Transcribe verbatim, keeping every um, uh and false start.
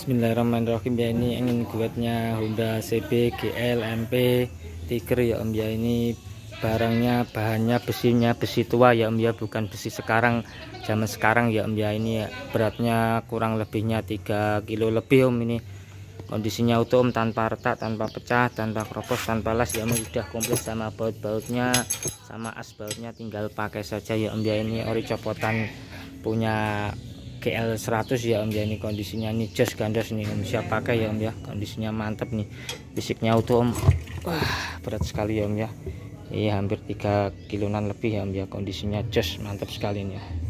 Bismillahirrahmanirrahim ya, ini ingin buatnya Honda C B, G L, M P, Tiger ya Om ya. Ini barangnya, bahannya besinya besi tua ya Om ya, bukan besi sekarang, zaman sekarang ya Om ya. Ini ya, beratnya kurang lebihnya tiga kilo lebih Om. Ini kondisinya utuh Om, tanpa retak, tanpa pecah, tanpa keropos, tanpa las ya Om. Sudah komplit sama baut-bautnya, sama as bautnya, tinggal pakai saja ya Om ya. Ini ori copotan punya G L seratus ya Om ya. Ini kondisinya nih jos gandos nih Om, siap pakai ya Om ya. Kondisinya mantap nih, fisiknya utuh Om. Wah, berat sekali ya Om ya. Iya, hampir tiga kiloan lebih ya Om ya. Kondisinya jos, mantap sekali nih ya.